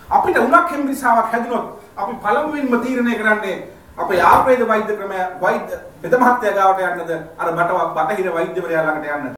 අපිට උණක් හෙම්බිරිසාවක් හැදුනොත් අපි පළමුවෙන්ම තීරණය කරන්නේ අපේ ආයුර්වේද වෛද්‍ය ක්‍රමය වෛද්‍ය පෙද මහත්තයා ගාවට යන්නද අර බටහිර වෛද්‍යවරයා ළඟට යන්නද?